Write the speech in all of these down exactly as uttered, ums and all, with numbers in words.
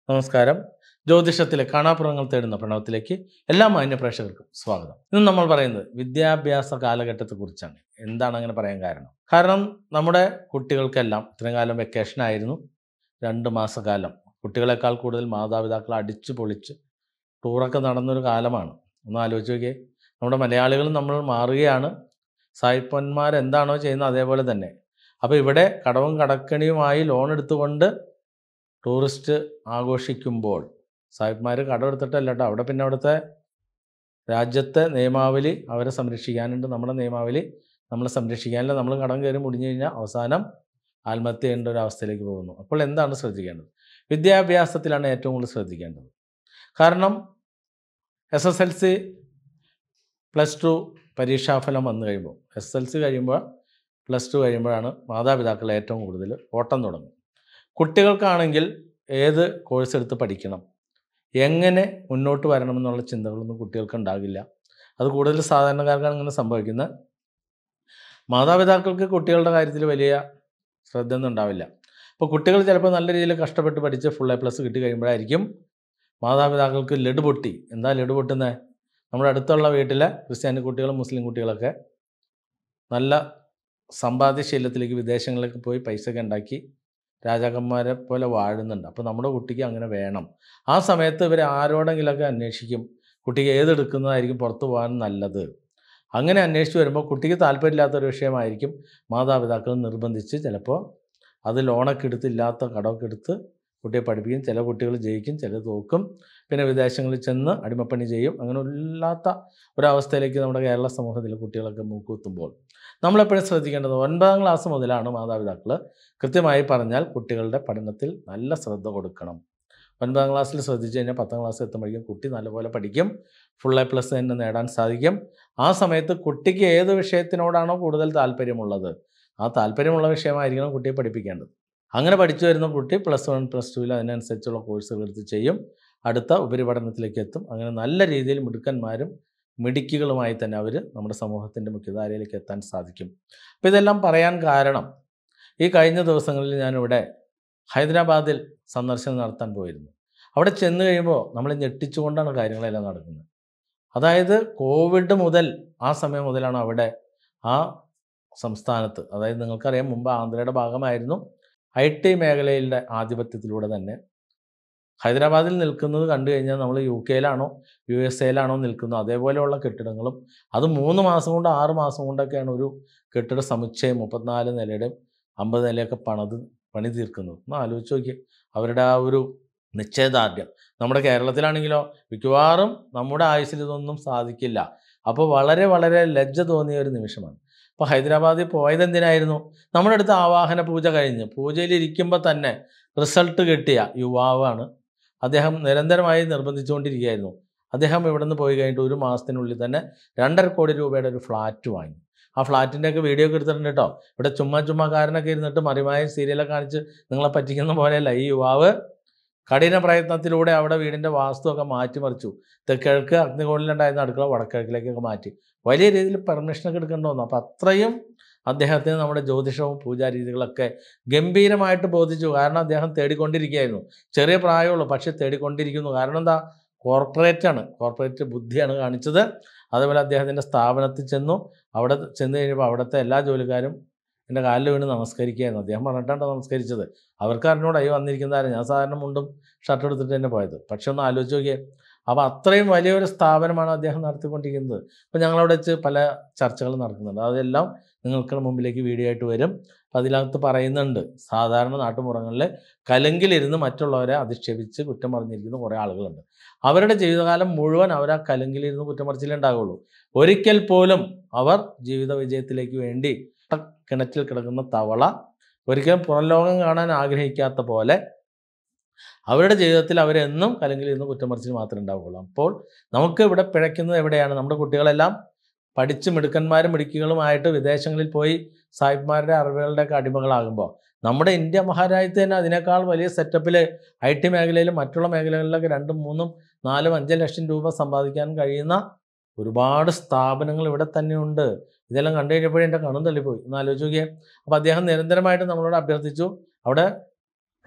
നമസ്കാരം. ജ്യോതിഷത്തിലെ കാണാപ്പുറങ്ങൾ തേടുന്ന പ്രണവത്തിലേക്ക് എല്ലാ മാന്യ പ്രേക്ഷകർക്കും സ്വാഗതം. ഇന്ന് നമ്മൾ പറയുന്നത് വിദ്യാഭ്യാസ കാലഘട്ടത്തെക്കുറിച്ചാണ്. എന്താണ് അങ്ങനെ പറയാൻ കാരണം? കാരണം നമ്മുടെ കുട്ടികൾക്കെല്ലാം ഇത്രയും കാലം വെക്കേഷൻ ആയിരുന്നു. രണ്ട് മാസക്കാലം കുട്ടികളെക്കാൾ കൂടുതൽ മാതാപിതാക്കൾ അടിച്ചു പൊളിച്ച് ടൂറൊക്കെ നടന്നൊരു കാലമാണ്. ഒന്ന് ആലോചിച്ച് നോക്കിയേ. നമ്മുടെ മലയാളികൾ നമ്മൾ മാറുകയാണ്. സായിപ്പന്മാർ എന്താണോ ചെയ്യുന്നത് അതേപോലെ തന്നെ. അപ്പോൾ ഇവിടെ കടവും കടക്കണിയുമായി ലോൺ എടുത്തുകൊണ്ട് ടൂറിസ്റ്റ് ആഘോഷിക്കുമ്പോൾ സാഹിബ്മാർ കടമെടുത്തിട്ടല്ല കേട്ടോ. അവിടെ പിന്നെ അവിടുത്തെ രാജ്യത്തെ നിയമാവലി അവരെ സംരക്ഷിക്കാനുണ്ട്. നമ്മുടെ നിയമാവലി നമ്മളെ സംരക്ഷിക്കാനില്ല. നമ്മൾ കടം കയറി മുടിഞ്ഞു കഴിഞ്ഞാൽ അവസാനം ആത്മഹത്യ ചെയ്യേണ്ട ഒരു അവസ്ഥയിലേക്ക് പോകുന്നു. അപ്പോൾ എന്താണ് ശ്രദ്ധിക്കേണ്ടത്? വിദ്യാഭ്യാസത്തിലാണ് ഏറ്റവും കൂടുതൽ ശ്രദ്ധിക്കേണ്ടത്. കാരണം S S L C plus two പരീക്ഷാഫലം വന്നു കഴിയുമ്പോൾ എസ് എൽ സി കഴിയുമ്പോൾ പ്ലസ് ടു കഴിയുമ്പോഴാണ് മാതാപിതാക്കൾ ഏറ്റവും കൂടുതൽ ഓട്ടം തുടങ്ങും. കുട്ടികൾക്കാണെങ്കിൽ ഏത് കോഴ്സ് എടുത്ത് പഠിക്കണം, എങ്ങനെ മുന്നോട്ട് വരണമെന്നുള്ള ചിന്തകളൊന്നും കുട്ടികൾക്ക് ഉണ്ടാകില്ല. അത് കൂടുതൽ സാധാരണക്കാർക്കാണ് ഇങ്ങനെ സംഭവിക്കുന്നത്. മാതാപിതാക്കൾക്ക് കുട്ടികളുടെ കാര്യത്തിൽ വലിയ ശ്രദ്ധ ഒന്നും ഉണ്ടാവില്ല. അപ്പോൾ കുട്ടികൾ ചിലപ്പോൾ നല്ല രീതിയിൽ കഷ്ടപ്പെട്ട് പഠിച്ച് ഫുൾ എ പ്ലസ് കിട്ടി കഴിയുമ്പോഴായിരിക്കും മാതാപിതാക്കൾക്ക് ലഡു പൊട്ടി. എന്താ ലഡു പൊട്ടുന്നത്? നമ്മുടെ അടുത്തുള്ള വീട്ടിലെ ക്രിസ്ത്യാനി കുട്ടികളും മുസ്ലിം കുട്ടികളൊക്കെ നല്ല സമ്പാദ്യശീലത്തിലേക്ക് വിദേശങ്ങളിലേക്ക് പോയി പൈസയൊക്കെ ഉണ്ടാക്കി രാജാക്കന്മാരെ പോലെ വാഴുന്നുണ്ട്. അപ്പോൾ നമ്മുടെ കുട്ടിക്ക് അങ്ങനെ വേണം. ആ സമയത്ത് ഇവർ ആരോടെങ്കിലൊക്കെ അന്വേഷിക്കും, കുട്ടിക്ക് ഏതെടുക്കുന്നതായിരിക്കും പുറത്തു പോകാൻ നല്ലത്. അങ്ങനെ അന്വേഷിച്ച് വരുമ്പോൾ കുട്ടിക്ക് താല്പര്യമില്ലാത്തൊരു വിഷയമായിരിക്കും മാതാപിതാക്കൾ നിർബന്ധിച്ച് ചിലപ്പോൾ അത് ലോണൊക്കെ എടുത്തില്ലാത്ത കടമൊക്കെ എടുത്ത് കുട്ടിയെ പഠിപ്പിക്കും. ചില കുട്ടികൾ ജയിക്കും, ചില തോക്കും. പിന്നെ വിദേശങ്ങളിൽ ചെന്ന് അടിമപ്പണി ചെയ്യും. അങ്ങനെ ഇല്ലാത്ത ഒരവസ്ഥയിലേക്ക് നമ്മുടെ കേരള സമൂഹത്തിലെ കുട്ടികളൊക്കെ മൂക്കുത്തുമ്പോൾ നമ്മളെപ്പോഴും ശ്രദ്ധിക്കേണ്ടത് ഒൻപതാം ക്ലാസ് മുതലാണ് മാതാപിതാക്കൾ കൃത്യമായി പറഞ്ഞാൽ കുട്ടികളുടെ പഠനത്തിൽ നല്ല ശ്രദ്ധ കൊടുക്കണം. ഒൻപതാം ക്ലാസ്സിൽ ശ്രദ്ധിച്ചു കഴിഞ്ഞാൽ പത്താം ക്ലാസ് എത്തുമ്പോഴേക്കും കുട്ടി നല്ലപോലെ പഠിക്കും, ഫുൾ എ പ്ലസ് തന്നെ നേടാൻ സാധിക്കും. ആ സമയത്ത് കുട്ടിക്ക് ഏത് വിഷയത്തിനോടാണോ കൂടുതൽ താല്പര്യമുള്ളത് ആ താല്പര്യമുള്ള വിഷയമായിരിക്കണം കുട്ടിയെ പഠിപ്പിക്കേണ്ടത്. അങ്ങനെ പഠിച്ചു വരുന്ന കുട്ടി പ്ലസ് വൺ പ്ലസ് ടുവിൽ അതിനനുസരിച്ചുള്ള കോഴ്സുകൾ എടുത്ത് ചെയ്യും, അടുത്ത ഉപരിപഠനത്തിലേക്ക് എത്തും. അങ്ങനെ നല്ല രീതിയിൽ മിടുക്കന്മാരും മിടുക്കികളുമായി തന്നെ അവർ നമ്മുടെ സമൂഹത്തിൻ്റെ മുഖ്യധാരയിലേക്ക് എത്താൻ സാധിക്കും. അപ്പോൾ ഇതെല്ലാം പറയാൻ കാരണം ഈ കഴിഞ്ഞ ദിവസങ്ങളിൽ ഞാനിവിടെ ഹൈദരാബാദിൽ സന്ദർശനം നടത്താൻ പോയിരുന്നു. അവിടെ ചെന്ന് കഴിയുമ്പോൾ നമ്മൾ ഞെട്ടിച്ചുകൊണ്ടാണ് കാര്യങ്ങളെല്ലാം നടക്കുന്നത്. അതായത് കോവിഡ് മുതൽ ആ സമയം മുതലാണ് അവിടെ ആ സംസ്ഥാനത്ത്, അതായത് നിങ്ങൾക്കറിയാം മുമ്പ് ആന്ധ്രയുടെ ഭാഗമായിരുന്നു, ഐ ടി മേഖലയിലെ ആധിപത്യത്തിലൂടെ തന്നെ ഹൈദരാബാദിൽ നിൽക്കുന്നത് കണ്ടു കഴിഞ്ഞാൽ നമ്മൾ യു കെയിലാണോ യു എസ് എയിലാണോ നിൽക്കുന്നത് അതേപോലെയുള്ള കെട്ടിടങ്ങളും അത് മൂന്ന് മാസം കൊണ്ട് ആറ് മാസം കൊണ്ടൊക്കെയാണ് ഒരു കെട്ടിട സമുച്ചയം മുപ്പത്തിനാല് നിലയുടെയും അമ്പത് നിലയൊക്കെ പണിത് പണി തീർക്കുന്നത്. ഒന്ന് ആലോചിച്ച് നോക്കി അവരുടെ ആ ഒരു നിശ്ചയദാർഢ്യം. നമ്മുടെ കേരളത്തിലാണെങ്കിലോ മിക്കവാറും നമ്മുടെ ആയുസ്സിൽ ഇതൊന്നും സാധിക്കില്ല. അപ്പോൾ വളരെ വളരെ ലജ്ജ തോന്നിയ ഒരു നിമിഷമാണ്. അപ്പോൾ ഹൈദരാബാദിൽ പോയത് എന്തിനായിരുന്നു? നമ്മുടെ അടുത്ത് ആവാഹന പൂജ കഴിഞ്ഞ് പൂജയിലിരിക്കുമ്പോൾ തന്നെ റിസൾട്ട് കിട്ടിയ യുവാവാണ്. അദ്ദേഹം നിരന്തരമായി നിർബന്ധിച്ചുകൊണ്ടിരിക്കുകയായിരുന്നു. അദ്ദേഹം ഇവിടെ നിന്ന് പോയി കഴിഞ്ഞിട്ട് ഒരു മാസത്തിനുള്ളിൽ തന്നെ രണ്ടര കോടി രൂപയുടെ ഒരു ഫ്ലാറ്റ് വാങ്ങി. ആ ഫ്ലാറ്റിൻ്റെയൊക്കെ വീഡിയോ ഒക്കെ എടുത്തിട്ടുണ്ട് കേട്ടോ. ഇവിടെ ചുമ്മാ ചുമ്മാ കാരനൊക്കെ ഇരുന്നിട്ട് മറിമായ സീരിയലൊക്കെ കാണിച്ച് നിങ്ങളെ പറ്റിക്കുന്ന പോലെയല്ല. ഈ യുവാവ് കഠിന പ്രയത്നത്തിലൂടെ അവിടെ വീടിൻ്റെ വാസ്തുവൊക്കെ മാറ്റിമറിച്ചു. തെക്കിഴക്ക് അഗ്നികോണിലുണ്ടായിരുന്ന അടുക്കള വടക്കിഴക്കിലേക്കൊക്കെ മാറ്റി വലിയ രീതിയിൽ പെർമിഷനൊക്കെ എടുക്കേണ്ടി വന്നു. അപ്പോൾ അത്രയും അദ്ദേഹത്തിന് നമ്മുടെ ജ്യോതിഷവും പൂജാരീതികളൊക്കെ ഗംഭീരമായിട്ട് ബോധിച്ചു. കാരണം അദ്ദേഹം തേടിക്കൊണ്ടിരിക്കുകയായിരുന്നു. ചെറിയ പ്രായമുള്ളൂ, പക്ഷേ തേടിക്കൊണ്ടിരിക്കുന്നു. കാരണം എന്താ? കോർപ്പറേറ്റാണ്, കോർപ്പറേറ്റ് ബുദ്ധിയാണ് കാണിച്ചത്. അതേപോലെ അദ്ദേഹത്തിൻ്റെ സ്ഥാപനത്തിൽ ചെന്നു. അവിടെ ചെന്ന് കഴിയുമ്പോൾ അവിടുത്തെ എല്ലാ ജോലിക്കാരും എൻ്റെ കാലിൽ വീണ് നമസ്കരിക്കുകയായിരുന്നു. അദ്ദേഹം പറഞ്ഞിട്ടാണ് നമസ്കരിച്ചത്. അവർക്ക് അറിഞ്ഞൂടെ അയ്യോ വന്നിരിക്കുന്നതാരും. ഞാൻ സാധാരണ മുണ്ടും ഷർട്ട് എടുത്തിട്ട് തന്നെ പോയത്. പക്ഷെ ഒന്ന് ആലോചിച്ച് നോക്കിയേ. അപ്പോൾ അത്രയും വലിയൊരു സ്ഥാപനമാണ് അദ്ദേഹം നടത്തിക്കൊണ്ടിരിക്കുന്നത്. അപ്പോൾ ഞങ്ങളവിടെ വെച്ച് പല ചർച്ചകൾ നടക്കുന്നുണ്ട്. അതെല്ലാം നിങ്ങൾക്ക് മുമ്പിലേക്ക് വീഡിയോ ആയിട്ട് വരും. അപ്പോൾ അതിനകത്ത് പറയുന്നുണ്ട് സാധാരണ നാട്ടുപുറങ്ങളിൽ കലുങ്കിലിരുന്ന് മറ്റുള്ളവരെ അധിക്ഷേപിച്ച് കുറ്റം പറഞ്ഞിരിക്കുന്ന കുറേ ആളുകളുണ്ട്. അവരുടെ ജീവിതകാലം മുഴുവൻ അവർ ആ കലുങ്കിലിരുന്ന് കുറ്റം പറച്ചിലേ ഉണ്ടാവുള്ളൂ. ഒരിക്കൽ പോലും അവർ ജീവിത വിജയത്തിലേക്ക് വേണ്ടി കിണറ്റിൽ കിടക്കുന്ന തവള ഒരിക്കലും പുറം ലോകം കാണാൻ ആഗ്രഹിക്കാത്ത പോലെ അവരുടെ ജീവിതത്തിൽ അവരെന്നും കലങ്കിൽ ഇരുന്ന് കുറ്റം പറച്ചിൽ മാത്രമേ ഉണ്ടാവുകയുള്ളൂ. അപ്പോൾ നമുക്ക് ഇവിടെ പിഴയ്ക്കുന്നത് എവിടെയാണ്? നമ്മുടെ കുട്ടികളെല്ലാം പഠിച്ച് മിടുക്കന്മാരും മിടുക്കികളുമായിട്ട് വിദേശങ്ങളിൽ പോയി സാഹിബ്മാരുടെ അറിവുകളുടെയൊക്കെ അടിമകളാകുമ്പോൾ നമ്മുടെ ഇന്ത്യ മഹാരാജ്യത്ത് തന്നെ അതിനേക്കാൾ വലിയ സെറ്റപ്പിൽ ഐ ടി മേഖലയിലും മറ്റുള്ള മേഖലകളിലൊക്കെ രണ്ടും മൂന്നും നാലും അഞ്ച് ലക്ഷം രൂപ സമ്പാദിക്കാൻ കഴിയുന്ന ഒരുപാട് സ്ഥാപനങ്ങൾ ഇവിടെ തന്നെയുണ്ട്. ഇതെല്ലാം കണ്ടു കഴിഞ്ഞപ്പോഴേ എൻ്റെ കണ്ണും തള്ളിപ്പോയി. ഒന്ന് ആലോചിച്ച് നോക്കിയേ. അപ്പോൾ അദ്ദേഹം നിരന്തരമായിട്ട് നമ്മളോട് അഭ്യർത്ഥിച്ചു അവിടെ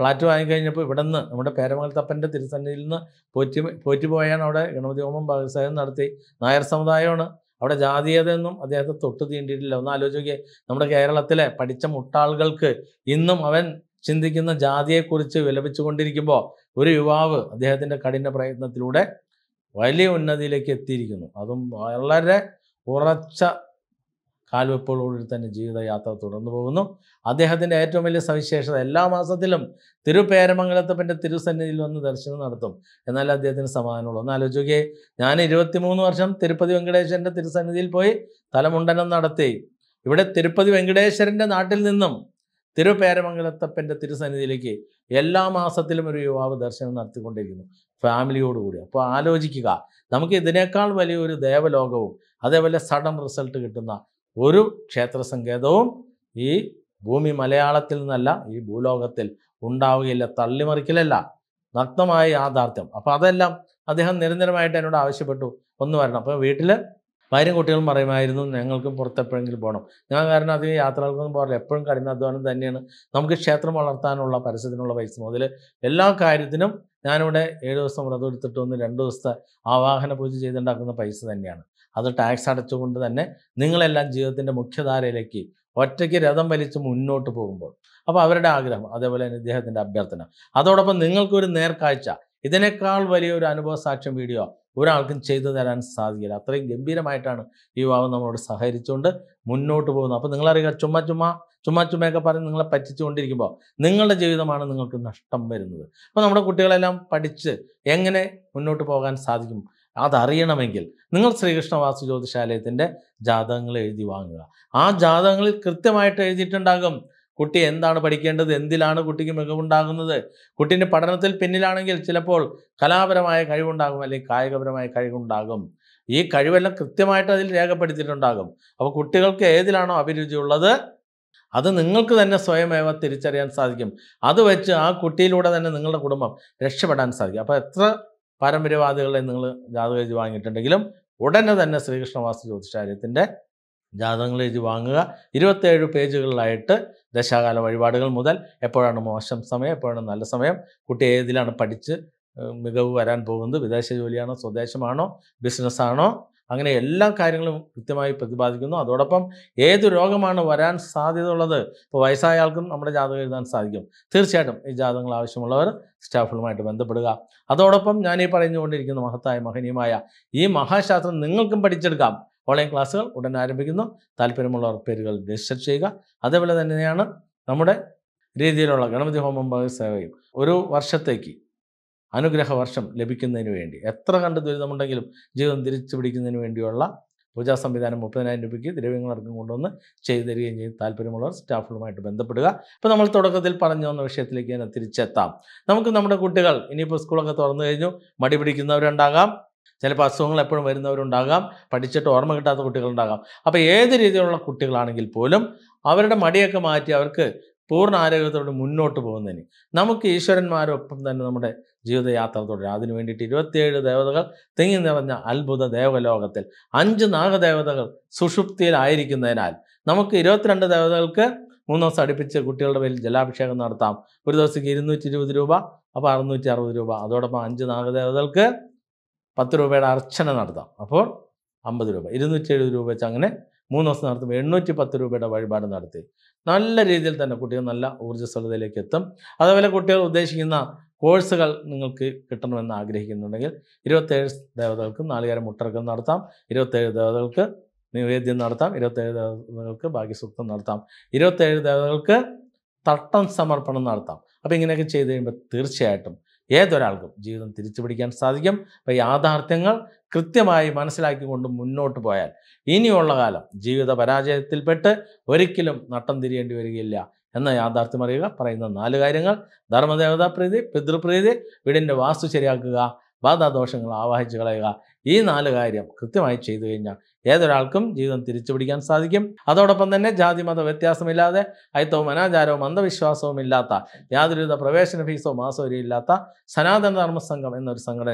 ഫ്ലാറ്റ് വാങ്ങിക്കഴിഞ്ഞപ്പോൾ ഇവിടെ നിന്ന് നമ്മുടെ പേരമംഗലത്തപ്പൻ്റെ തിരുസന്നിധിയിൽ നിന്ന് പോറ്റി പോറ്റിപ്പോയാണ് അവിടെ ഗണപതി ഹോമം ഭാഗസേവനം നടത്തി. നായർ സമുദായമാണ്. അവിടെ ജാതീയതയൊന്നും അദ്ദേഹത്തെ തൊട്ട് തീണ്ടിയിട്ടില്ല. ഒന്ന് ആലോചിക്കുക, നമ്മുടെ കേരളത്തിലെ പഠിച്ച മുട്ടാളുകൾക്ക് ഇന്നും അവൻ ചിന്തിക്കുന്ന ജാതിയെക്കുറിച്ച് വിലപിച്ചുകൊണ്ടിരിക്കുമ്പോൾ ഒരു യുവാവ് അദ്ദേഹത്തിൻ്റെ കഠിന പ്രയത്നത്തിലൂടെ വലിയ ഉന്നതിയിലേക്ക് എത്തിയിരിക്കുന്നു. അതും വളരെ ഉറച്ച കാൽവെപ്പോടുകൂടി തന്നെ ജീവിതയാത്ര തുടർന്നു പോകുന്നു. അദ്ദേഹത്തിൻ്റെ ഏറ്റവും വലിയ സവിശേഷത എല്ലാ മാസത്തിലും തിരുപേരമംഗലത്തപ്പൻ്റെ തിരുസന്നിധിയിൽ വന്ന് ദർശനം നടത്തും. എന്നാൽ അദ്ദേഹത്തിന് സമാധാനമുള്ളൂ. ഒന്ന് ആലോചിക്കുകയെ, ഞാൻ ഇരുപത്തിമൂന്ന് വർഷം തിരുപ്പതി വെങ്കടേശ്വരൻ്റെ തിരുസന്നിധിയിൽ പോയി തലമുണ്ടനം നടത്തി. ഇവിടെ തിരുപ്പതി വെങ്കടേശ്വരൻ്റെ നാട്ടിൽ നിന്നും തിരുപേരമംഗലത്തപ്പൻ്റെ തിരുസന്നിധിയിലേക്ക് എല്ലാ മാസത്തിലും ഒരു യുവാവ് ദർശനം നടത്തിക്കൊണ്ടിരിക്കുന്നു ഫാമിലിയോടുകൂടി. അപ്പോൾ ആലോചിക്കുക, നമുക്ക് ഇതിനേക്കാൾ വലിയൊരു ദേവലോകവും അതേപോലെ സഡൻ റിസൾട്ട് കിട്ടുന്ന ഒരു ക്ഷേത്ര സങ്കേതവും ഈ ഭൂമി മലയാളത്തിൽ നിന്നല്ല ഈ ഭൂലോകത്തിൽ ഉണ്ടാവുകയില്ല. തള്ളിമറിക്കലല്ല, നഗ്നമായ യാഥാർത്ഥ്യം. അപ്പോൾ അതെല്ലാം അദ്ദേഹം നിരന്തരമായിട്ട് എന്നോട് ആവശ്യപ്പെട്ടു, ഒന്ന് വരണം. അപ്പോൾ വീട്ടിൽ ഭാര്യയും കുട്ടികളും പറയുമായിരുന്നു, ഞങ്ങൾക്കും പുറത്തെപ്പോഴെങ്കിലും പോകണം. ഞാൻ കാരണം അധികം യാത്രകൾക്കൊന്നും പോകില്ല, എപ്പോഴും കഠിനാധ്വാനം തന്നെയാണ്. നമുക്ക് ക്ഷേത്രം വളർത്താനുള്ള പരസ്യത്തിനുള്ള പൈസ മുതൽ എല്ലാ കാര്യത്തിനും ഞാനിവിടെ ഏഴ് ദിവസം വ്രതം എടുത്തിട്ട് ഒന്ന് രണ്ട് ദിവസത്തെ ആവാഹന പൂജ ചെയ്തുണ്ടാക്കുന്ന പൈസ തന്നെയാണ്. അത് ടാക്സ് അടച്ചുകൊണ്ട് തന്നെ നിങ്ങളെല്ലാം ജീവിതത്തിൻ്റെ മുഖ്യധാരയിലേക്ക് ഒറ്റയ്ക്ക് രഥം വലിച്ച് മുന്നോട്ട് പോകുമ്പോൾ, അപ്പോൾ അവരുടെ ആഗ്രഹം, അതേപോലെ തന്നെ ഇദ്ദേഹത്തിൻ്റെ അഭ്യർത്ഥന, അതോടൊപ്പം നിങ്ങൾക്കൊരു നേർക്കാഴ്ച, ഇതിനേക്കാൾ വലിയൊരു അനുഭവ സാക്ഷ്യം വീഡിയോ ഒരാൾക്കും ചെയ്തു തരാൻ സാധിക്കില്ല. അത്രയും ഗംഭീരമായിട്ടാണ് ഈ യുവാവ് നമ്മളോട് സഹകരിച്ചുകൊണ്ട് മുന്നോട്ട് പോകുന്നത്. അപ്പോൾ നിങ്ങളറിയുക, ചുമ്മാ ചുമ്മാ ചുമ്മാ ചുമ്മയൊക്കെ പറഞ്ഞ് നിങ്ങളെ പറ്റിച്ചുകൊണ്ടിരിക്കുമ്പോൾ നിങ്ങളുടെ ജീവിതമാണ് നിങ്ങൾക്ക് നഷ്ടം വരുന്നത്. അപ്പോൾ നമ്മുടെ കുട്ടികളെല്ലാം പഠിച്ച് എങ്ങനെ മുന്നോട്ട് പോകാൻ സാധിക്കും അതറിയണമെങ്കിൽ നിങ്ങൾ ശ്രീകൃഷ്ണ വാസ്തു ജ്യോതിശാലയത്തിൻ്റെ ജാതകങ്ങൾ എഴുതി വാങ്ങുക. ആ ജാതകങ്ങളിൽ കൃത്യമായിട്ട് എഴുതിയിട്ടുണ്ടാകും കുട്ടി എന്താണ് പഠിക്കേണ്ടത്, എന്തിലാണ് കുട്ടിക്ക് മികവുണ്ടാകുന്നത്. കുട്ടീൻ്റെ പഠനത്തിൽ പിന്നിലാണെങ്കിൽ ചിലപ്പോൾ കലാപരമായ കഴിവുണ്ടാകും, അല്ലെങ്കിൽ കായികപരമായ കഴിവുണ്ടാകും. ഈ കഴിവെല്ലാം കൃത്യമായിട്ട് അതിൽ രേഖപ്പെടുത്തിയിട്ടുണ്ടാകും. അപ്പോൾ കുട്ടികൾക്ക് ഏതിലാണോ അഭിരുചിയുള്ളത് അത് നിങ്ങൾക്ക് തന്നെ സ്വയമേവ തിരിച്ചറിയാൻ സാധിക്കും. അത് വെച്ച് ആ കുട്ടിയിലൂടെ തന്നെ നിങ്ങളുടെ കുടുംബം രക്ഷപ്പെടാൻ സാധിക്കും. അപ്പോൾ എത്ര പാരമ്പര്യവാദികളെ നിങ്ങൾ ജാതകം എഴുതി വാങ്ങിയിട്ടുണ്ടെങ്കിലും ഉടനെ തന്നെ ശ്രീകൃഷ്ണ വാസ്തു ജ്യോതിശാലയത്തിൻ്റെ ജാതകങ്ങൾ എഴുതി വാങ്ങുക. ഇരുപത്തേഴ് പേജുകളിലായിട്ട് ദശാകാല വഴിപാടുകൾ മുതൽ എപ്പോഴാണ് മോശം സമയം, എപ്പോഴാണ് നല്ല സമയം, കുട്ടി ഏതിലാണ് പഠിച്ച് മികവ് വരാൻ പോകുന്നത്, വിദേശ ജോലിയാണോ സ്വദേശമാണോ ബിസിനസ്സാണോ, അങ്ങനെ എല്ലാ കാര്യങ്ങളും കൃത്യമായി പ്രതിപാദിക്കുന്നു. അതോടൊപ്പം ഏത് രോഗമാണ് വരാൻ സാധ്യത ഉള്ളത്, ഇപ്പോൾ വയസ്സായ ആൾക്കും നമ്മുടെ ജാതകം എഴുതാൻ സാധിക്കും. തീർച്ചയായിട്ടും ഈ ജാതകങ്ങൾ ആവശ്യമുള്ളവർ സ്റ്റാഫുകളുമായിട്ട് ബന്ധപ്പെടുക. അതോടൊപ്പം ഞാൻ ഈ പറഞ്ഞുകൊണ്ടിരിക്കുന്ന മഹത്തായ മഹനീയമായ ഈ മഹാശാസ്ത്രം നിങ്ങൾക്കും പഠിച്ചെടുക്കാം. ഓൺലൈൻ ക്ലാസ്സുകൾ ഉടൻ ആരംഭിക്കുന്നു. താല്പര്യമുള്ളവർ പേരുകൾ രജിസ്റ്റർ ചെയ്യുക. അതേപോലെ തന്നെയാണ് നമ്മുടെ രീതിയിലുള്ള ഗണപതി ഹോമം സേവയും ഒരു വർഷത്തേക്ക് അനുഗ്രഹ വർഷം ലഭിക്കുന്നതിന് വേണ്ടി എത്ര കണ്ട് ദുരിതമുണ്ടെങ്കിലും ജീവിതം തിരിച്ചു പിടിക്കുന്നതിന് വേണ്ടിയുള്ള പൂജാ സംവിധാനം മുപ്പതിനായിരം രൂപയ്ക്ക് ദ്രവ്യങ്ങളടക്കം കൊണ്ടുവന്ന് ചെയ്തു തരികയും ചെയ്യും. താല്പര്യമുള്ളവർ സ്റ്റാഫുകളുമായിട്ട് ബന്ധപ്പെടുക. ഇപ്പോൾ നമ്മൾ തുടക്കത്തിൽ പറഞ്ഞു വന്ന വിഷയത്തിലേക്ക് തന്നെ തിരിച്ചെത്താം. നമുക്ക് നമ്മുടെ കുട്ടികൾ ഇനിയിപ്പോൾ സ്കൂളൊക്കെ തുറന്നു കഴിഞ്ഞു, മടി പിടിക്കുന്നവരുണ്ടാകാം, ചിലപ്പോൾ അസുഖങ്ങൾ എപ്പോഴും വരുന്നവരുണ്ടാകാം, പഠിച്ചിട്ട് ഓർമ്മ കിട്ടാത്ത കുട്ടികളുണ്ടാകാം. അപ്പോൾ ഏത് രീതിയിലുള്ള കുട്ടികളാണെങ്കിൽ പോലും അവരുടെ മടിയൊക്കെ മാറ്റി അവർക്ക് പൂർണ്ണ ആരോഗ്യത്തോടെ മുന്നോട്ട് പോകുന്നതിന് നമുക്ക് ഈശ്വരന്മാരൊപ്പം തന്നെ നമ്മുടെ ജീവിതയാത്ര തുടരാം. അതിനു വേണ്ടിയിട്ട് ഇരുപത്തിയേഴ് ദേവതകൾ തിങ്ങി നിറഞ്ഞ അത്ഭുത ദേവലോകത്തിൽ അഞ്ച് നാഗദേവതകൾ സുഷുപ്തിയിലായിരിക്കുന്നതിനാൽ നമുക്ക് ഇരുപത്തിരണ്ട് ദേവതകൾക്ക് മൂന്ന് ദിവസം അടുപ്പിച്ച് കുട്ടികളുടെ പേരിൽ ജലാഭിഷേകം നടത്താം. ഒരു ദിവസത്തേക്ക് ഇരുന്നൂറ്റി ഇരുപത് രൂപ, അപ്പോൾ അറുന്നൂറ്റി അറുപത് രൂപ. അതോടൊപ്പം അഞ്ച് നാഗദേവതകൾക്ക് പത്ത് രൂപയുടെ അർച്ചന നടത്താം, അപ്പോൾ അമ്പത് രൂപ, ഇരുന്നൂറ്റി എഴുപത് രൂപ വെച്ച് അങ്ങനെ മൂന്ന് ദിവസം നടത്തുമ്പോൾ എണ്ണൂറ്റി പത്ത് രൂപയുടെ വഴിപാട് നടത്തി നല്ല രീതിയിൽ തന്നെ കുട്ടികൾ നല്ല ഊർജ്ജസ്വലതയിലേക്ക് എത്തും. അതേപോലെ കുട്ടികൾ ഉദ്ദേശിക്കുന്ന കോഴ്സുകൾ നിങ്ങൾക്ക് കിട്ടണമെന്ന് ആഗ്രഹിക്കുന്നുണ്ടെങ്കിൽ ഇരുപത്തേഴ് ദേവതകൾക്ക് നാളികേരം മുട്ടർക്കം നടത്താം, ഇരുപത്തേഴ് ദേവതകൾക്ക് നിവേദ്യം നടത്താം, ഇരുപത്തേഴ് ദേവതകൾക്ക് ഭാഗ്യസൂക്തം നടത്താം, ഇരുപത്തേഴ് ദേവതകൾക്ക് തട്ടം സമർപ്പണം നടത്താം. അപ്പോൾ ഇങ്ങനെയൊക്കെ ചെയ്ത് കഴിയുമ്പോൾ തീർച്ചയായിട്ടും ഏതൊരാൾക്കും ജീവിതം തിരിച്ചു പിടിക്കാൻ സാധിക്കും. അപ്പോൾ യാഥാർത്ഥ്യങ്ങൾ കൃത്യമായി മനസ്സിലാക്കിക്കൊണ്ട് മുന്നോട്ട് പോയാൽ ഇനിയുള്ള കാലം ജീവിത പരാജയത്തിൽപ്പെട്ട് ഒരിക്കലും നട്ടം തിരിയേണ്ടി വരികയില്ല എന്ന യാഥാർത്ഥ്യം അറിയുക. പറയുന്ന നാല് കാര്യങ്ങൾ: ധർമ്മദേവതാ പ്രീതി, പിതൃപ്രീതി, വീടിൻ്റെ വാസ്തു ശരിയാക്കുക, ബാധാദോഷങ്ങൾ ആവാഹിച്ച് കളയുക. ഈ നാല് കാര്യം കൃത്യമായി ചെയ്തു കഴിഞ്ഞാൽ ഏതൊരാൾക്കും ജീവിതം തിരിച്ചു പിടിക്കാൻ സാധിക്കും. അതോടൊപ്പം തന്നെ ജാതി മത വ്യത്യാസമില്ലാതെ അയിത്തവും അനാചാരവും അന്ധവിശ്വാസവും ഇല്ലാത്ത യാതൊരുവിധ പ്രവേശന ഫീസോ മാസോ ഇല്ലാത്ത സനാതന ധർമ്മ സംഘം എന്നൊരു സംഘടനയിൽ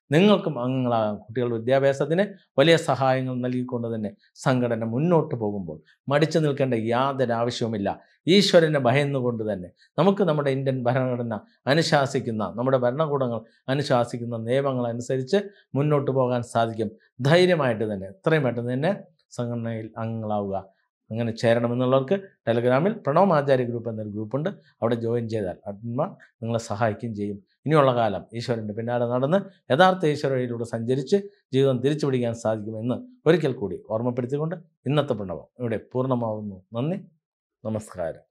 നിങ്ങൾക്കും അംഗങ്ങളാകാം. കുട്ടികളുടെ വിദ്യാഭ്യാസത്തിന് വലിയ സഹായങ്ങൾ നൽകിക്കൊണ്ട് തന്നെ സംഘടന മുന്നോട്ട് പോകുമ്പോൾ മടിച്ചു നിൽക്കേണ്ട യാതൊരു ആവശ്യവുമില്ല. ഈശ്വരനെ ഭയന്നുകൊണ്ട് തന്നെ നമുക്ക് നമ്മുടെ ഇന്ത്യൻ ഭരണഘടന അനുശാസിക്കുന്ന, നമ്മുടെ ഭരണകൂടങ്ങൾ അനുശാസിക്കുന്ന നിയമങ്ങൾ അനുസരിച്ച് മുന്നോട്ട് പോകാൻ സാധിക്കും. ധൈര്യമായിട്ട് തന്നെ എത്രയും പെട്ടെന്ന് തന്നെ സംഘടനയിൽ അംഗങ്ങളാവുക. അങ്ങനെ ചേരണമെന്നുള്ളവർക്ക് ടെലഗ്രാമിൽ പ്രണവ് ആചാര്യ ഗ്രൂപ്പ് എന്നൊരു ഗ്രൂപ്പുണ്ട്. അവിടെ ജോയിൻ ചെയ്താൽ അഡ്മിന്മാർ നിങ്ങളെ സഹായിക്കുകയും ചെയ്യും. ഇനിയുള്ള കാലം ഈശ്വരൻ്റെ പിന്നാലെ നടന്ന് യഥാർത്ഥ ഈശ്വര വഴിയിലൂടെ സഞ്ചരിച്ച് ജീവിതം തിരിച്ചു പിടിക്കാൻ സാധിക്കുമെന്ന് ഒരിക്കൽ കൂടി ഓർമ്മപ്പെടുത്തിക്കൊണ്ട് ഇന്നത്തെ പ്രണവം ഇവിടെ പൂർണ്ണമാവുന്നു. നന്ദി, നമസ്കാരം.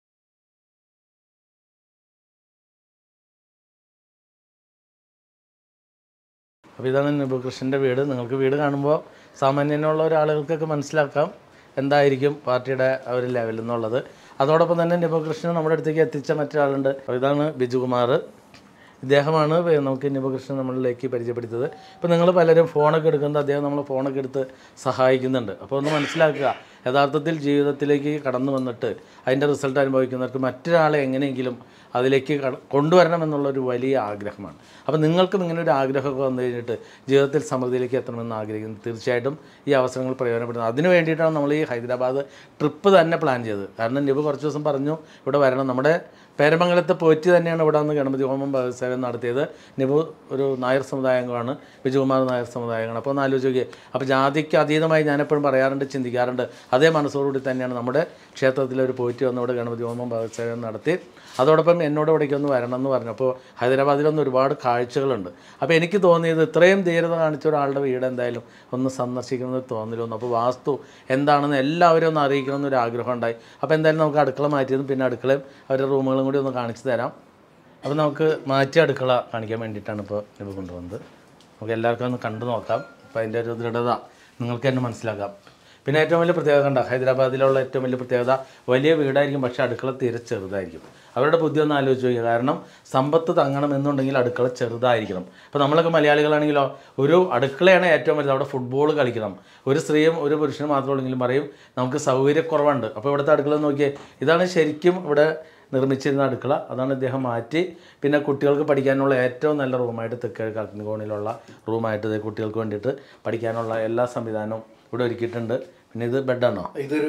അപ്പോൾ ഇതാണ് നിബുകൃഷ്ണൻ്റെ വീട്. നിങ്ങൾക്ക് വീട് കാണുമ്പോൾ സാമാന്യനുള്ള ഒരാളുകൾക്കൊക്കെ മനസ്സിലാക്കാം എന്തായിരിക്കും പാർട്ടിയുടെ ആ ഒരു ലെവൽ എന്നുള്ളത്. അതോടൊപ്പം തന്നെ നിബുകൃഷ്ണൻ നമ്മുടെ അടുത്തേക്ക് എത്തിച്ച മറ്റൊരാളുണ്ട്. അപ്പോൾ ഇതാണ് ബിജുകുമാർ. ഇദ്ദേഹമാണ് നമുക്ക് നിബുകൃഷ്ണൻ നമ്മളിലേക്ക് പരിചയപ്പെടുത്തിയത്. ഇപ്പോൾ നിങ്ങൾ പലരും ഫോണൊക്കെ എടുക്കുന്നത് അദ്ദേഹം നമ്മൾ ഫോണൊക്കെ എടുത്ത് സഹായിക്കുന്നുണ്ട്. അപ്പോൾ ഒന്ന് മനസ്സിലാക്കുക, യഥാർത്ഥത്തിൽ ജീവിതത്തിലേക്ക് കടന്നു വന്നിട്ട് അതിൻ്റെ റിസൾട്ട് അനുഭവിക്കുന്നവർക്ക് മറ്റൊരാളെ എങ്ങനെയെങ്കിലും അതിലേക്ക് കൊണ്ടുവരണം എന്നുള്ളൊരു വലിയ ആഗ്രഹമാണ്. അപ്പോൾ നിങ്ങൾക്കും ഇങ്ങനെ ഒരു ആഗ്രഹമൊക്കെ വന്നു കഴിഞ്ഞിട്ട് ജീവിതത്തിൽ സമൃദ്ധിയിലേക്ക് എത്തണമെന്ന് ആഗ്രഹിക്കുന്നു. തീർച്ചയായിട്ടും ഈ അവസരങ്ങൾ പ്രയോജനപ്പെടുന്നത്. അതിനു വേണ്ടിയിട്ടാണ് നമ്മൾ ഈ ഹൈദരാബാദ് ട്രിപ്പ് തന്നെ പ്ലാൻ ചെയ്തത്. കാരണം നിബ് കുറച്ച് ദിവസം പറഞ്ഞു ഇവിടെ വരണം. നമ്മുടെ പേരമംഗലത്തെ പോറ്റി തന്നെയാണ് ഇവിടെ വന്ന് ഗണപതി ഹോമം സേവനം നടത്തിയത്. നിബു ഒരു നായർ സമുദായമാണ്, ബിജുകുമാർ നായർ സമുദായമാണ്. അപ്പോൾ ഒന്ന് ആലോചിച്ച് നോക്കിയേ. അപ്പോൾ ജാതിക്ക് അതീതമായി ഞാനെപ്പോഴും പറയാറുണ്ട്, ചിന്തിക്കാറുണ്ട്. അതേ മനസ്സോടുകൂടി തന്നെയാണ് നമ്മുടെ ക്ഷേത്രത്തിലെ ഒരു പോറ്റി വന്ന് ഇവിടെ ഗണപതി ഹോമം സേവനം നടത്തി. അതോടൊപ്പം എന്നോട് ഇവിടേക്ക് ഒന്ന് വരണം എന്ന് പറഞ്ഞു. അപ്പോൾ ഹൈദരാബാദിലൊന്നും ഒരുപാട് കാഴ്ചകളുണ്ട്. അപ്പോൾ എനിക്ക് തോന്നിയത് ഇത്രയും ധീരത കാണിച്ച ഒരാളുടെ വീട് എന്തായാലും ഒന്ന് സന്ദർശിക്കണമെന്ന് തോന്നിലൊന്നു. അപ്പോൾ വാസ്തു എന്താണെന്ന് എല്ലാവരും ഒന്ന് അറിയിക്കണമെന്നൊരു ആഗ്രഹം ഉണ്ടായി. അപ്പോൾ എന്തായാലും നമുക്ക് അടുക്കള മാറ്റിയതും പിന്നെ അടുക്കളയും അവരുടെ റൂമുകളും കൂടി ഒന്ന് കാണിച്ചു തരാം. അപ്പോൾ നമുക്ക് മാറ്റി അടുക്കള കാണിക്കാൻ വേണ്ടിയിട്ടാണ് ഇപ്പോൾ ഇത് കൊണ്ടുവന്നത്. നമുക്ക് എല്ലാവർക്കും ഒന്ന് കണ്ടു നോക്കാം. അപ്പോൾ അതിൻ്റെ ഒരു ദൃഢത നിങ്ങൾക്ക് തന്നെ മനസ്സിലാക്കാം. പിന്നെ ഏറ്റവും വലിയ പ്രത്യേകത കണ്ട ഹൈദരാബാദിലുള്ള ഏറ്റവും വലിയ പ്രത്യേകത വലിയ വീടായിരിക്കും, പക്ഷേ അടുക്കള തീരെ ചെറുതായിരിക്കും. അവരുടെ ബുദ്ധി ഒന്ന് ആലോചിച്ച് നോക്കുക. കാരണം സമ്പത്ത് തങ്ങണമെന്നുണ്ടെങ്കിൽ അടുക്കള ചെറുതായിരിക്കണം. ഇപ്പോൾ നമ്മളൊക്കെ മലയാളികളാണെങ്കിലോ ഒരു അടുക്കളയാണ് ഏറ്റവും വലുത്. അവിടെ ഫുട്ബോൾ കളിക്കണം. ഒരു സ്ത്രീയും ഒരു പുരുഷനും മാത്രമുള്ളെങ്കിലും പറയും നമുക്ക് സൗകര്യക്കുറവുണ്ട്. അപ്പോൾ ഇവിടുത്തെ അടുക്കള നോക്കിയേ, ഇതാണ് ശരിക്കും ഇവിടെ നിർമ്മിച്ചിരുന്ന അടുക്കള. അതാണ് ഇദ്ദേഹം മാറ്റി. പിന്നെ കുട്ടികൾക്ക് പഠിക്കാനുള്ള ഏറ്റവും നല്ല റൂമായിട്ട് തെക്കിഴക്ക് അഗ്നികോണിലുള്ള റൂമായിട്ട് ഇത് കുട്ടികൾക്ക് വേണ്ടിയിട്ട് പഠിക്കാനുള്ള എല്ലാ സംവിധാനവും ഇവിടെ ഒരുക്കിയിട്ടുണ്ട്. പിന്നെ ഇത് ബെഡാണോ? ഇതൊരു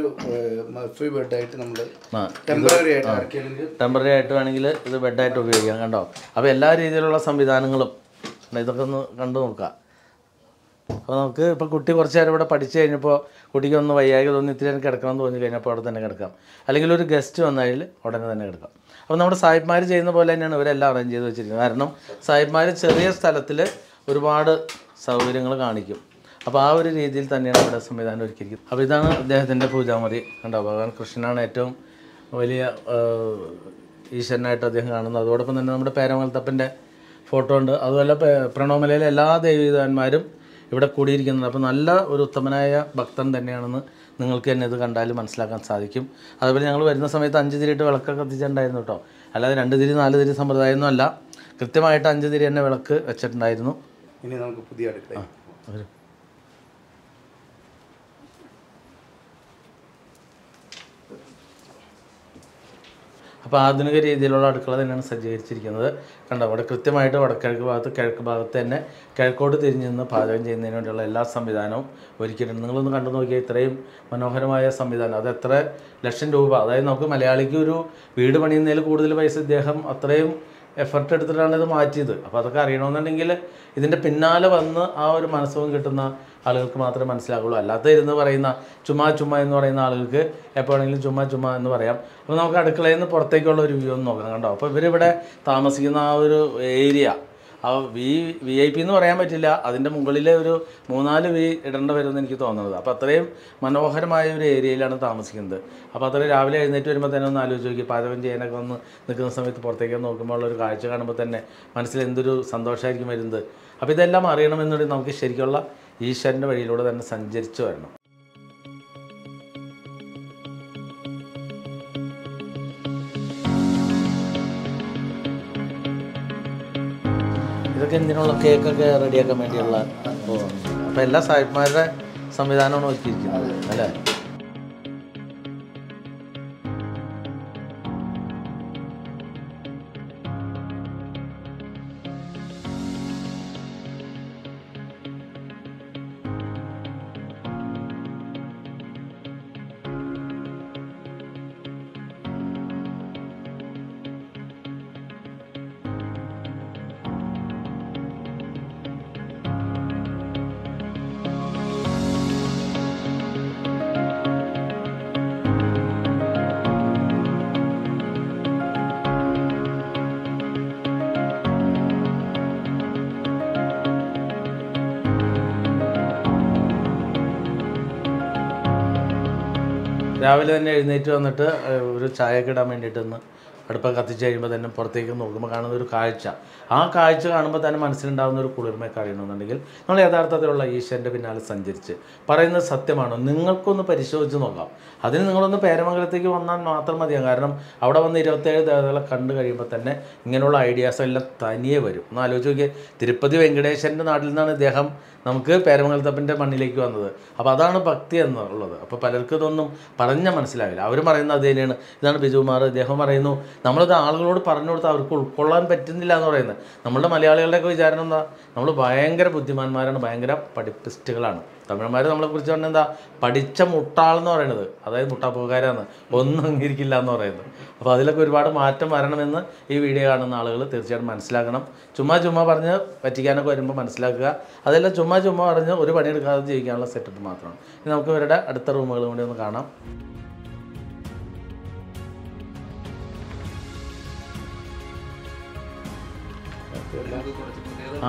ബെഡായിട്ട് നമ്മൾ ടെമ്പററി ആയിട്ട് ടെമ്പററി ആയിട്ട് വേണമെങ്കിൽ ഇത് ബെഡായിട്ട് ഉപയോഗിക്കാം. കണ്ടോ? അപ്പോൾ എല്ലാ രീതിയിലുള്ള സംവിധാനങ്ങളും ഇതൊക്കെ ഒന്ന് കണ്ടു നോക്കാം. അപ്പോൾ നമുക്ക് ഇപ്പോൾ കുട്ടി കുറച്ച് നേരം ഇവിടെ പഠിച്ചു കഴിഞ്ഞപ്പോൾ കുട്ടിക്ക് ഒന്ന് വയ്യായി തോന്നി ഇത്തിരി എനിക്ക് കിടക്കണം തോന്നി കഴിഞ്ഞപ്പോൾ അവിടെ തന്നെ കിടക്കാം. അല്ലെങ്കിൽ ഒരു ഗസ്റ്റ് വന്നതിൽ ഉടനെ തന്നെ കിടക്കാം. അപ്പോൾ നമ്മുടെ സാഹിബ്മാർ ചെയ്യുന്ന പോലെ തന്നെയാണ് ഇവരെല്ലാം അറേഞ്ച് ചെയ്ത് വെച്ചിരിക്കുന്നത്. കാരണം സാഹിബ്മാർ ചെറിയ സ്ഥലത്തിൽ ഒരുപാട് സൗകര്യങ്ങൾ കാണിക്കും. അപ്പോൾ ആ ഒരു രീതിയിൽ തന്നെയാണ് ഇവിടെ സംവിധാനം ഒരുക്കിയിരിക്കുന്നത്. അപ്പോൾ ഇതാണ് അദ്ദേഹത്തിൻ്റെ പൂജാമുറി. കണ്ടോ? ഭഗവാൻ കൃഷ്ണനാണ് ഏറ്റവും വലിയ ഈശ്വരനായിട്ട് അദ്ദേഹം കാണുന്നത്. അതോടൊപ്പം തന്നെ നമ്മുടെ പേരമംഗലത്തപ്പൻ്റെ ഫോട്ടോ ഉണ്ട്. അതുപോലെ പ്രണവമലയിലെ എല്ലാ ദേവീദേവന്മാരും ഇവിടെ കൂടിയിരിക്കുന്നത്. അപ്പോൾ നല്ല ഒരു ഉത്തമനായ ഭക്തൻ തന്നെയാണെന്ന് നിങ്ങൾക്ക് തന്നെ ഇത് കണ്ടാൽ മനസ്സിലാക്കാൻ സാധിക്കും. അതുപോലെ ഞങ്ങൾ വരുന്ന സമയത്ത് അഞ്ച് തിരിയിട്ട് വിളക്കൊക്കെ കത്തിച്ചിട്ടുണ്ടായിരുന്നു കേട്ടോ. അല്ലാതെ രണ്ട് തിരി നാല് തിരി സമ്പ്രദായമൊന്നും അല്ല, കൃത്യമായിട്ട് അഞ്ച് തിരി തന്നെ വിളക്ക് വെച്ചിട്ടുണ്ടായിരുന്നു. ഇനി നമുക്ക് പുതിയ അടുക്കള അപ്പോൾ ആധുനിക രീതിയിലുള്ള അടുക്കള തന്നെയാണ് സജ്ജീകരിച്ചിരിക്കുന്നത്. കണ്ടോ? അവിടെ കൃത്യമായിട്ട് വടക്കിഴക്ക് ഭാഗത്ത് കിഴക്ക് ഭാഗത്ത് തന്നെ കിഴക്കോട്ട് തിരിഞ്ഞ് നിന്ന് പാചകം ചെയ്യുന്നതിന് വേണ്ടിയുള്ള എല്ലാ സംവിധാനവും ഒരുക്കിയിട്ടുണ്ട്. നിങ്ങളൊന്ന് കണ്ടു നോക്കിയാൽ ഇത്രയും മനോഹരമായ സംവിധാനം. അത് എത്ര ലക്ഷം രൂപ, അതായത് നമുക്ക് മലയാളിക്ക് ഒരു വീട് പണിയുന്നതിൽ കൂടുതൽ പൈസ ഇദ്ദേഹം അത്രയും എഫർട്ട് എടുത്തിട്ടാണ് ഇത് മാറ്റിയത്. അപ്പോൾ അതൊക്കെ അറിയണമെന്നുണ്ടെങ്കിൽ ഇതിൻ്റെ പിന്നാലെ വന്ന് ആ ഒരു മനസ്സുഖം കിട്ടുന്ന ആളുകൾക്ക് മാത്രമേ മനസ്സിലാകുള്ളൂ. അല്ലാത്ത ഇരുന്ന് പറയുന്ന ചുമ്മാ ചുമ്മാ എന്ന് പറയുന്ന ആളുകൾക്ക് എപ്പോഴെങ്കിലും ചുമ്മാ ചുമ്മാ എന്ന് പറയാം. അപ്പോൾ നമുക്ക് അടുക്കളയിൽ നിന്ന് പുറത്തേക്കുള്ള ഒരു വ്യൂ ഒന്ന് നോക്കണം. കണ്ടോ? അപ്പോൾ ഇവരിവിടെ താമസിക്കുന്ന ആ ഒരു ഏരിയ, ആ വി വി ഐ പി എന്ന് പറയാൻ പറ്റില്ല, അതിൻ്റെ മുകളിലെ ഒരു മൂന്നാല് വി ഇടേണ്ട വരുമെന്ന് എനിക്ക് തോന്നുന്നത്. അപ്പോൾ അത്രയും മനോഹരമായ ഒരു ഏരിയയിലാണ് താമസിക്കുന്നത്. അപ്പോൾ അത്രയും രാവിലെ എഴുന്നേറ്റ് വരുമ്പോൾ തന്നെ ഒന്ന് ആലോചിച്ച് നോക്കി, പാചകം ചെയ്യാനൊക്കെ ഒന്ന് നിൽക്കുന്ന സമയത്ത് പുറത്തേക്ക് നോക്കുമ്പോൾ ഉള്ളൊരു കാഴ്ച കാണുമ്പോൾ തന്നെ മനസ്സിൽ എന്തൊരു സന്തോഷമായിരിക്കും വരുന്നത്. അപ്പോൾ ഇതെല്ലാം അറിയണമെന്നുണ്ടെങ്കിൽ നമുക്ക് ശരിക്കുള്ള ഈശ്വരൻ്റെ വഴിയിലൂടെ തന്നെ സഞ്ചരിച്ചു വരണം. ഇതൊക്കെ എന്തിനുള്ള കേക്കൊക്കെ റെഡിയാക്കാൻ വേണ്ടിയുള്ള അപ്പോൾ എല്ലാ സാഹിബ്മാരുടെ സംവിധാനമാണ് ഒരുക്കിയിരിക്കുന്നത് അല്ലേ? രാവിലെ തന്നെ എഴുന്നേറ്റ് വന്നിട്ട് ഒരു ചായയൊക്കെ ഇടാൻ വേണ്ടിയിട്ടൊന്ന് അടുപ്പം കത്തിച്ച് കഴിയുമ്പോൾ തന്നെ പുറത്തേക്ക് നോക്കുമ്പോൾ കാണുന്ന ഒരു കാഴ്ച, ആ കാഴ്ച കാണുമ്പോൾ തന്നെ മനസ്സിലുണ്ടാകുന്ന ഒരു കുളിർമയൊക്കെ അറിയണമെന്നുണ്ടെങ്കിൽ നമ്മൾ യഥാർത്ഥത്തിലുള്ള ഈശ്വരൻ്റെ പിന്നാലെ സഞ്ചരിച്ച് പറയുന്നത് സത്യമാണോ നിങ്ങൾക്കൊന്ന് പരിശോധിച്ച് നോക്കാം. അതിന് നിങ്ങളൊന്ന് പേരമംഗലത്തേക്ക് വന്നാൽ മാത്രം മതിയാകും. കാരണം അവിടെ വന്ന് ഇരുപത്തേഴ് ദേവതകളെ കണ്ടു കഴിയുമ്പോൾ തന്നെ ഇങ്ങനെയുള്ള ഐഡിയാസ് എല്ലാം തനിയെ വരും. ഒന്ന് ആലോചിച്ച് നോക്കിയേ, തിരുപ്പതി വെങ്കടേശ്വരൻ്റെ നാട്ടിൽ നിന്നാണ് ഇദ്ദേഹം നമുക്ക് പേരമംഗലത്തപ്പൻ്റെ മണ്ണിലേക്ക് വന്നത്. അപ്പോൾ അതാണ് ഭക്തി എന്നുള്ളത്. അപ്പോൾ പലർക്കും ഇതൊന്നും പറഞ്ഞാൽ മനസ്സിലാവില്ല. അവർ പറയുന്നത് അത് തന്നെയാണ്. ഇതാണ് ബിജുകുമാർ, ഇദ്ദേഹം പറയുന്നു നമ്മളത് ആളുകളോട് പറഞ്ഞു കൊടുത്താൽ അവർക്ക് ഉൾക്കൊള്ളാൻ പറ്റുന്നില്ല എന്ന് പറയുന്നത്. നമ്മളുടെ മലയാളികളുടെയൊക്കെ വിചാരം എന്താ, നമ്മൾ ഭയങ്കര ബുദ്ധിമാന്മാരാണ്, ഭയങ്കര പഠിപ്പിസ്റ്റുകളാണ്. തമിഴന്മാർ നമ്മളെക്കുറിച്ച് പറഞ്ഞാൽ എന്താ, പഠിച്ച മുട്ടാളെന്ന് പറയുന്നത്, അതായത് മുട്ടാപ്പുകാരാണ്, ഒന്നും അംഗീകരിക്കില്ല എന്ന് പറയുന്നത്. അപ്പോൾ അതിലൊക്കെ ഒരുപാട് മാറ്റം വരണമെന്ന് ഈ വീഡിയോ കാണുന്ന ആളുകൾ തീർച്ചയായിട്ടും മനസ്സിലാക്കണം. ചുമ്മാ ചുമ്മാ പറഞ്ഞ് പറ്റിക്കാനൊക്കെ വരുമ്പോൾ മനസ്സിലാക്കുക. അതെല്ലാം ചുമ്മാ ചുമ്മാ പറഞ്ഞ് ഒരു പണിയെടുക്കാതെ ജീവിക്കാനുള്ള സെറ്റപ്പ് മാത്രമാണ്. ഇനി നമുക്ക് ഇവരുടെ അടുത്ത റൂമുകൾ കൂടി ഒന്ന് കാണാം. ആ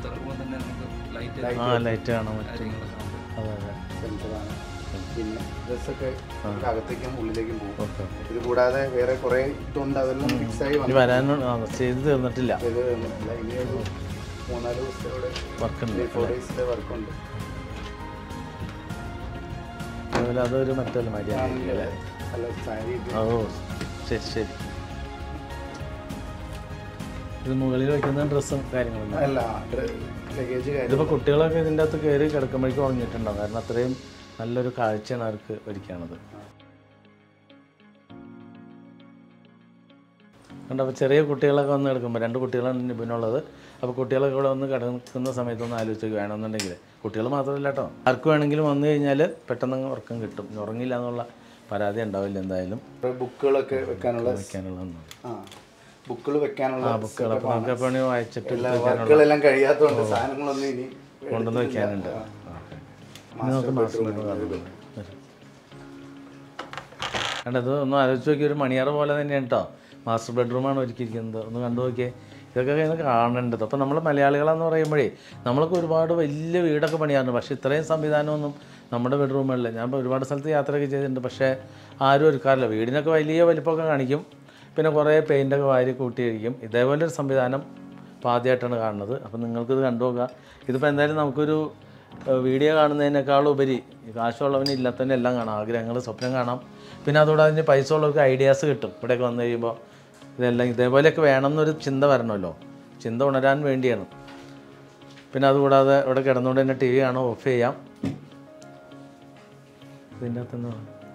ആ ലൈറ്റ് കാണാൻ പറ്റും. അതെ അതെ. പിന്നെ ഡ്രസ്സൊക്കെ അകത്തേക്കും ഉള്ളിലേക്കും പോകും. ഇത് കൂടാതെ വേറെ കുറേ ഇതുണ്ട്, അതെല്ലാം മിക്സായി വരാനും ചെയ്ത് തീർന്നിട്ടില്ല. ചെയ്ത് തീർന്നിട്ടില്ല. ഇനി ഒരു മൂന്നാല് ദിവസത്തെ വർക്കുണ്ട്, ഫോർ ഡേയ്സിൻ്റെ വർക്കുണ്ട്. അതുപോലെ അതൊരു മറ്റൊരു മര്യാദ. ഓ ശരി ശരി. ഇത് മുകളിൽ വയ്ക്കുന്ന ഡ്രസ്സും കാര്യങ്ങളൊന്നും അല്ല, ലഗേജ്. ഇതിപ്പോൾ കുട്ടികളൊക്കെ ഇതിൻ്റെ അകത്ത് കയറി കിടക്കുമ്പോഴേക്കും ഉറങ്ങിയിട്ടുണ്ടാവും. കാരണം അത്രയും നല്ലൊരു കാഴ്ചയാണ് അവർക്ക് ഒരുക്കുകയാണത്. കണ്ടോ, അപ്പോൾ ചെറിയ കുട്ടികളൊക്കെ വന്ന് കിടക്കുമ്പോൾ, രണ്ട് കുട്ടികളാണ് നിബിനുള്ളത്. അപ്പോൾ കുട്ടികളൊക്കെ ഇവിടെ വന്ന് കിടക്കുന്ന സമയത്തൊന്ന് ആലോചിച്ച് വേണമെന്നുണ്ടെങ്കിൽ, കുട്ടികൾ മാത്രമല്ല കേട്ടോ, ആർക്ക് വേണമെങ്കിലും വന്നു കഴിഞ്ഞാൽ പെട്ടെന്ന് ഉറക്കം കിട്ടും. ഉറങ്ങില്ല എന്നുള്ള പരാതി ഉണ്ടാവില്ല. എന്തായാലും ബുക്കുകളൊക്കെ വെക്കാനുള്ള വെക്കാനുള്ള ബുക്കുകൾ വെക്കാനുള്ള ബുക്കുകൾ അപ്പോൾ നമുക്ക് എപ്പോഴും വായിച്ചിട്ട് വർക്കുകളെല്ലാം കഴിയാത്തതുകൊണ്ട് സാധനങ്ങളൊന്നും ഇനി കൊണ്ടുവന്ന് വെക്കാനുണ്ട്. നമുക്ക് മാസ്റ്റർ ബെഡ്റൂം കണ്ടത് ഒന്ന് ആലോചിച്ച് നോക്കി. ഒരു മണിയാറ് പോലെ തന്നെയാണ് കേട്ടോ. മാസ്റ്റർ ബെഡ്റൂമാണ് ഒരുക്കിയിരിക്കുന്നത്. ഒന്ന് കണ്ടു നോക്കിയേ. ഇതൊക്കെ ഇങ്ങനെ കാണേണ്ടത്. അപ്പോൾ നമ്മൾ മലയാളികളെന്ന് പറയുമ്പോഴേ നമ്മൾക്ക് ഒരുപാട് വലിയ വീടൊക്കെ പണിയാറുണ്ട്. പക്ഷേ ഇത്രയും സംവിധാനമൊന്നും നമ്മുടെ ബെഡ്റൂമുകളിൽ, ഞാൻ ഒരുപാട് സ്ഥലത്ത് യാത്രയൊക്കെ ചെയ്തിട്ടുണ്ട്, പക്ഷേ ആരും ഒരുക്കാറില്ല. വീടിനൊക്കെ വലിയ വലിപ്പമൊക്കെ കാണിക്കും, പിന്നെ കുറേ പെയിൻ്റൊക്കെ വാരി കൂട്ടിയിരിക്കും. ഇതേപോലൊരു സംവിധാനം ഇപ്പോൾ ആദ്യമായിട്ടാണ് കാണുന്നത്. അപ്പോൾ നിങ്ങൾക്കിത് കണ്ടു നോക്കുക. ഇതിപ്പോൾ എന്തായാലും നമുക്കൊരു വീഡിയോ കാണുന്നതിനേക്കാളുപരി കാശുള്ളവന് ഇല്ലാത്തതിന് എല്ലാം കാണാം, ആഗ്രഹങ്ങൾ സ്വപ്നം കാണാം. പിന്നെ അതുകൂടെ അതിന് പൈസ ഉള്ളവർക്ക് ഐഡിയാസ് കിട്ടും. ഇവിടെയൊക്കെ വന്നു കഴിയുമ്പോൾ ഇതെല്ലാം ഇതേപോലെയൊക്കെ വേണം എന്നൊരു ചിന്ത വരണമല്ലോ, ചിന്ത ഉണരാൻ വേണ്ടിയാണ്. പിന്നെ അതുകൂടാതെ ഇവിടെ കിടന്നുകൊണ്ട് തന്നെ ടി വി കാണാം, ഓഫ് ചെയ്യാം. ഇതിൻ്റെ അകത്തുനിന്ന്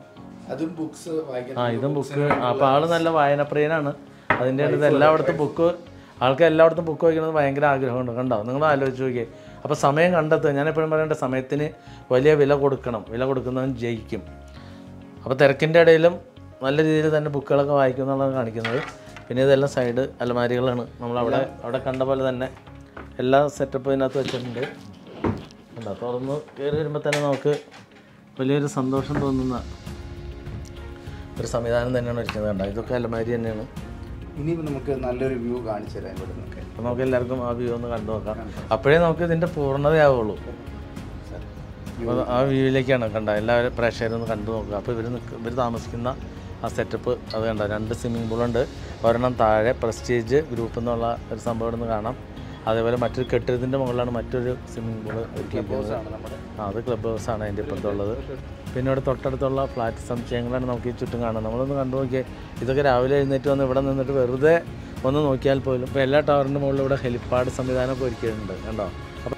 ആ ഇതും ബുക്ക്. അപ്പോൾ ആൾ നല്ല വായനപ്രിയനാണ്. അതിൻ്റെ ഇത് എല്ലായിടത്തും ബുക്ക്, ആൾക്ക് എല്ലായിടത്തും ബുക്ക് വയ്ക്കുന്നത് ഭയങ്കര ആഗ്രഹമുണ്ട്. കണ്ടോ, നിങ്ങൾ ആലോചിച്ച് നോക്കിയേ. അപ്പോൾ സമയം കണ്ടെത്തുക. ഞാനെപ്പോഴും പറയേണ്ട, സമയത്തിന് വലിയ വില കൊടുക്കണം, വില കൊടുക്കുന്നവൻ ജയിക്കും. അപ്പോൾ തിരക്കിൻ്റെ ഇടയിലും നല്ല രീതിയിൽ തന്നെ ബുക്കുകളൊക്കെ വായിക്കും എന്നുള്ളതാണ് കാണിക്കുന്നത്. പിന്നെ ഇതെല്ലാം സൈഡ് അലമാരികളാണ്. നമ്മളവിടെ അവിടെ കണ്ട പോലെ തന്നെ എല്ലാ സെറ്റപ്പും ഇതിനകത്ത് വെച്ചിട്ടുണ്ട്. കണ്ടോ, തുറന്ന് കയറി വരുമ്പോൾ തന്നെ നമുക്ക് വലിയൊരു സന്തോഷം തോന്നുന്ന ഒരു സംവിധാനം തന്നെയാണ് ഒരുക്കുന്നത്. കണ്ടോ, ഇതൊക്കെ അലമാരി തന്നെയാണ്. ഇനി നമുക്ക് നല്ലൊരു വ്യൂ കാണിച്ചു തരാം ഇവിടെ നിന്നൊക്കെ. അപ്പോൾ നമുക്ക് എല്ലാവർക്കും ആ വ്യൂ ഒന്ന് കണ്ടു നോക്കാം. അപ്പോഴേ നമുക്ക് ഇതിൻ്റെ പൂർണ്ണതയാവുള്ളൂ. അപ്പോൾ ആ വ്യൂവിലേക്കാണ് കണ്ട എല്ലാവരും പ്രേക്ഷകരും ഒന്ന് കണ്ടു നോക്കുക. അപ്പോൾ ഇവർ നിൽക്കുക, ഇവർ താമസിക്കുന്ന ആ സെറ്റപ്പ് അത് കണ്ട. രണ്ട് സ്വിമ്മിംഗ് പൂളുണ്ട്, ഒരെണ്ണം താഴെ പ്രസ്റ്റീജ് ഗ്രൂപ്പ് എന്നുള്ള ഒരു സംഭവം ഒന്ന് കാണാം. അതേപോലെ മറ്റൊരു കെട്ടിടത്തിൻ്റെ മുകളിലാണ് മറ്റൊരു സ്വിമ്മിംഗ് പൂള് ഒരുക്കിയിരിക്കുന്നത്. ആ അത് ക്ലബ് ഹൗസാണ് അതിൻ്റെ ഇപ്പുറത്തുള്ളത്. പിന്നെ ഇവിടെ തൊട്ടടുത്തുള്ള ഫ്ലാറ്റ് സമുച്ചയങ്ങളാണ് നമുക്ക് ഈ ചുറ്റും കാണാം. നമ്മളൊന്ന് കണ്ടു നോക്കിയാൽ ഇതൊക്കെ രാവിലെ എഴുന്നേറ്റ് വന്ന് ഇവിടെ നിന്നിട്ട് വെറുതെ ഒന്ന് നോക്കിയാൽ പോലും ഇപ്പോൾ എല്ലാ ടവറിൻ്റെ മുകളിലും ഇവിടെ ഹെലിപ്പാഡ് സംവിധാനമൊക്കെ ഒരുക്കിയിട്ടുണ്ട്. കണ്ടോ, അപ്പോൾ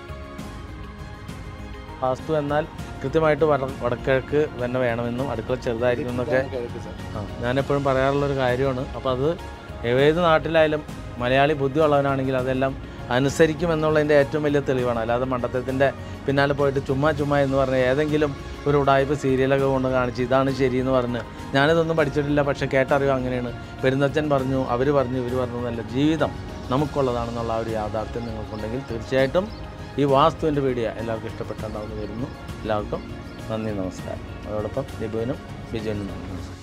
വാസ്തു എന്നാൽ കൃത്യമായിട്ട് വട വടക്കിഴക്ക് തന്നെ വേണമെന്നും അടുക്കള ചെറുതായിരിക്കും എന്നൊക്കെ ആ ഞാനെപ്പോഴും പറയാറുള്ളൊരു കാര്യമാണ്. അപ്പോൾ അത് ഏത് നാട്ടിലായാലും മലയാളി ബുദ്ധിയുള്ളവനാണെങ്കിൽ അതെല്ലാം അനുസരിക്കും എന്നുള്ളതിൻ്റെ ഏറ്റവും വലിയ തെളിവാണ്. അല്ലാതെ മണ്ടത്തത്തിൻ്റെ പിന്നാലെ പോയിട്ട് ചുമ്മാ ചുമ്മാ എന്ന് പറഞ്ഞ് ഏതെങ്കിലും ഒരു ഉടായ്പ സീരിയലൊക്കെ കൊണ്ട് കാണിച്ച് ഇതാണ് ശരിയെന്ന് പറഞ്ഞ് ഞാനിതൊന്നും പഠിച്ചിട്ടില്ല, പക്ഷേ കേട്ടറിയോ അങ്ങനെയാണ്, പെരുന്തച്ഛൻ പറഞ്ഞു, അവർ പറഞ്ഞു, ഇവർ പറഞ്ഞു എന്നല്ല, ജീവിതം നമുക്കുള്ളതാണെന്നുള്ള ആ ഒരു യാഥാർത്ഥ്യം നിങ്ങൾക്കുണ്ടെങ്കിൽ തീർച്ചയായിട്ടും ഈ വാസ്തുവിൻ്റെ വീഡിയോ എല്ലാവർക്കും ഇഷ്ടപ്പെട്ടുണ്ടാവുമെന്ന് വരുന്നു. എല്ലാവർക്കും നന്ദി, നമസ്കാരം. അതോടൊപ്പം ലിബുവിനും ബിജുവിനും നന്ദി, നമസ്കാരം.